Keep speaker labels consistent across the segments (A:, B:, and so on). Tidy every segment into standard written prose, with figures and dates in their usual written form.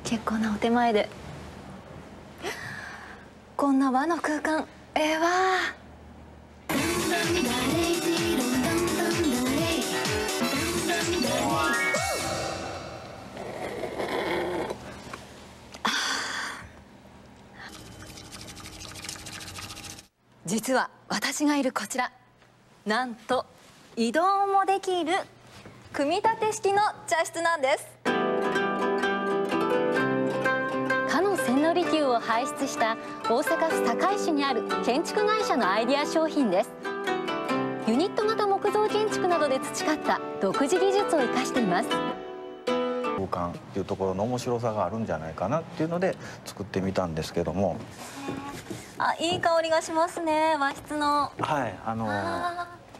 A: 結構なお手前で。こんな和の空間、ええわ実は私がいるこちら、なんと移動もできる組み立て式の茶室なんです。かの千利休を輩出した大阪府堺市にある建築会社のアイデア商品です。ユニット型木造建築などで培った独自技術を生かしています。
B: 空間っていうところの面白さがあるんじゃないかなっていうので作ってみたんですけども。
A: あ、いい香りがしますね、和室の。
B: はい、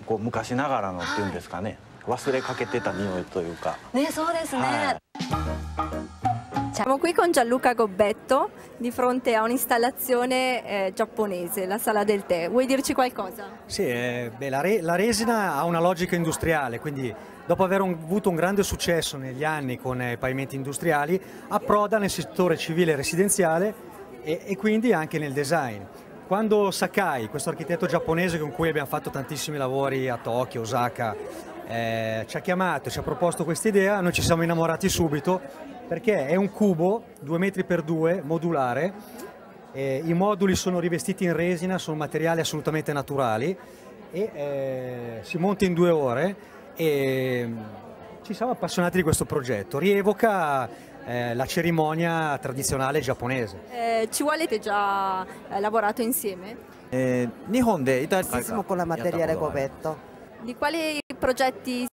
B: こう昔ながらのっていうんですかね、忘れかけてた匂いというか。
A: ね、そうですね。
B: はい。
C: Siamo qui con Gianluca Gobbetto di fronte a un'installazione giapponese, la sala del tè. Vuoi dirci qualcosa?
D: Sì, beh, la resina ha una logica industriale, quindi dopo aver avuto un grande successo negli anni con i pavimenti industriali, approda nel settore civile e residenziale e quindi anche nel design. Quando Sakai, questo architetto giapponese con cui abbiamo fatto tantissimi lavori a Tokyo, Osaka, ci ha chiamato e ci ha proposto questa idea, noi ci siamo innamorati subito perché è un cubo 2 metri per 2 modulare, i moduli sono rivestiti in resina, sono materiali assolutamente naturali e si monta in 2 ore e ci siamo appassionati di questo progetto, rievoca la cerimonia tradizionale giapponese.
C: Ci volete già lavorato insieme?
E: Nihon de
F: Con la materiale Gobbetto.
C: Di quali progetti